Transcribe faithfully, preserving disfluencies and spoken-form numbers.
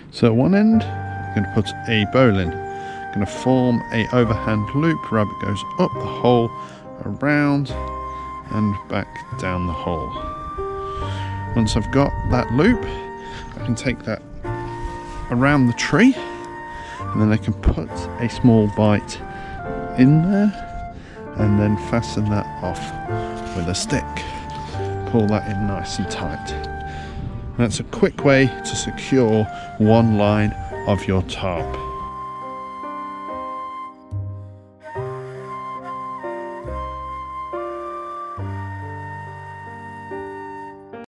So at one end, I'm going to put a bowline. I'm going to form a overhand loop. Rabbit goes up the hole, around and back down the hole. Once I've got that loop, I can take that around the tree, and then I can put a small bight in there and then fasten that off with a stick. Pull that in nice and tight. That's a quick way to secure one line of your tarp.